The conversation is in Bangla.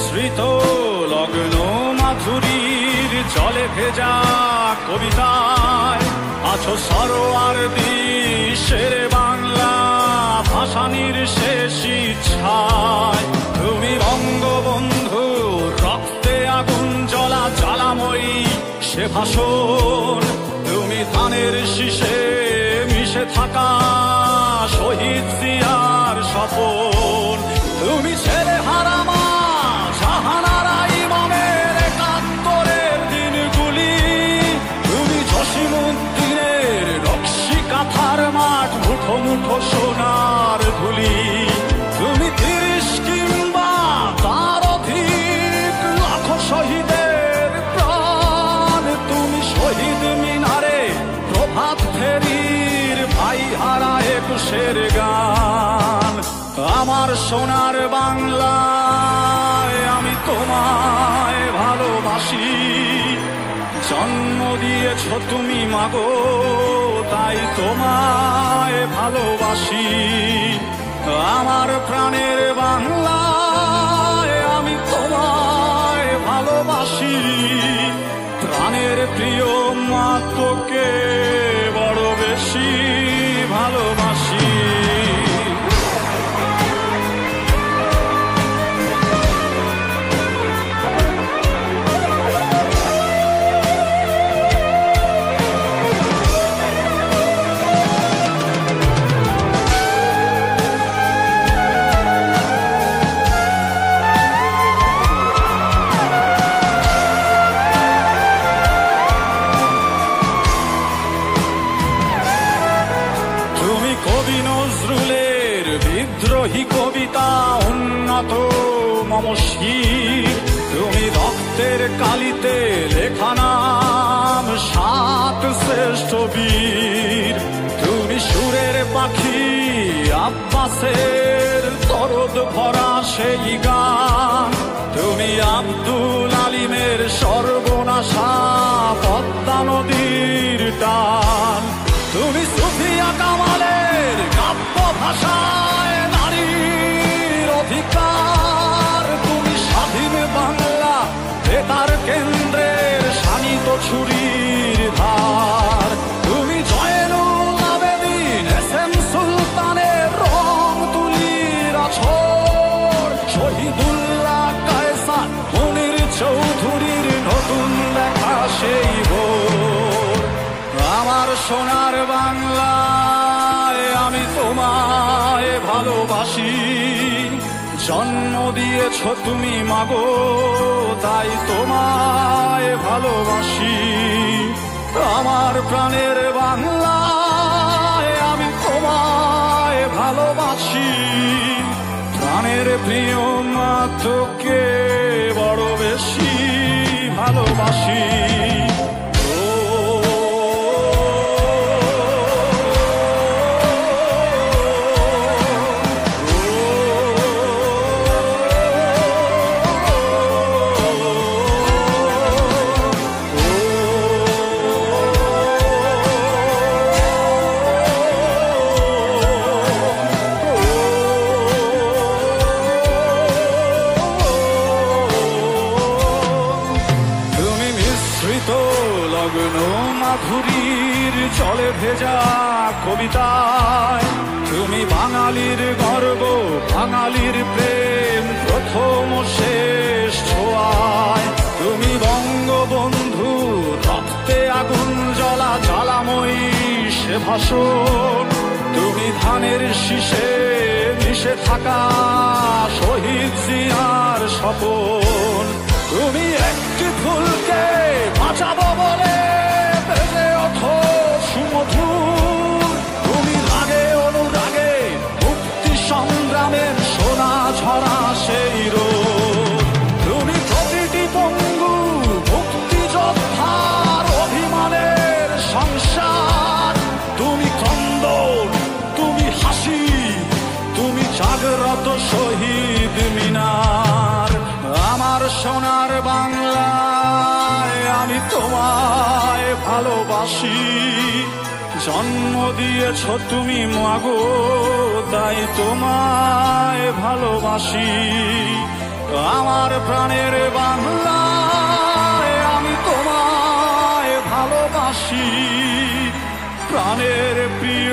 মিশ্রিত লগ্ন মাধুরীর জলে ভেজা কবিতায় আছো সরোয়ার্দী শেরে বাংলা ভাসানির শেষ ইচ্ছায়। তুমি বঙ্গবন্ধু রক্তে আগুন জ্বলা জ্বালাময়ী সে ভাষণ। তুমি ধানের শীষে মিশে থাকা শহীদ জিয়ার স্বপন। তুমি ছেলে হারা মা জাহানারা ইমামের একাত্তরের দিনগুলি। তুমি জসিমউদ্দিনের নকশি কাঁথার মাঠ মুঠো মুঠো সোনার ধুলি। তুমি ৩০ কিংবা তার অধিক লাখো শহীদের প্রাণ। তুমি শহীদ মিনারে প্রভাত ফেরির ভাই হারা ২১-এর গান। আমার সোনার বাংলায় আমি তোমায় ভালোবাসি। জন্ম দিয়েছ তুমি মাগো তাই তোমায় ভালোবাসি। আমার প্রাণের বাংলায় আমি তোমায় ভালোবাসি। প্রাণের প্রিয় মা তোকে বড় বেশি ভালোবাসি। কবি নজরুলের বিদ্রোহী কবিতা উন্নত মমশির। তুমি রক্তের কালিতে লেখা নাম ৭ শ্রেষ্ঠ বীর। তুমি সুরের পাখি আব্বাসের দরদ ভরা সেই গান। তুমি আব্দুল আলিমের সর্বনাশা পদ্মা নদীর টান। তুমি সুফিয়া কামালের কাব্য ভাষায় নারীর অধিকার। তুমি স্বাধীন বাংলা বেতার কেন্দ্রের শানিত ছুরির ধার। তুমি জয়নুল আবেদিন এস.এম. সুলতানের রং তুলির আছর। শহীদুল্লাহ কায়সার মুনির চৌধুরীর নতুন লেখা সেই ভোর। আমার সোনার বাংলায় আমি তোমায় ভালোবাসি। জন্ম দিয়েছ তুমি মাগো তাই তোমায় ভালোবাসি। আমার প্রাণের বাংলায় আমি তোমায় ভালোবাসি। প্রাণের প্রিয় মা তোকে বড় বেশি ভালোবাসি। লগ্ন মাধুরীর জলে ভেজা কবিতায় তুমি বাঙালির গর্ব বাঙালির প্রেম প্রথম শেষ ছোঁয়ায়। তুমি বঙ্গবন্ধু রক্তে আগুন জ্বলা জ্বালাময়ী সে ভাষণ। তুমি ধানের শীষে মিশে থাকা শহীদ জিয়ার স্বপন। তুমি একটি ফুলকে বাঁচাবো বলে বেজে ওঠো সুমধুর। তুমি রাগে অনুরাগে মুক্তি সংগ্রামের সোনা ঝরা সেই রোদ। তুমি প্রতিটি পঙ্গু মুক্তিযোদ্ধার অভিমানের সংসার। তুমি ক্রন্দন তুমি হাসি তুমি জাগ্রত শহীদ মিনার। আমার সোনার বাংলায় আমি তোমায় ভালোবাসি। জন্ম দিয়েছ তুমি মাগো তাই তোমায় ভালোবাসি। আমার প্রাণের বাংলা, আমি তোমায় ভালোবাসি, প্রাণের প্রিয়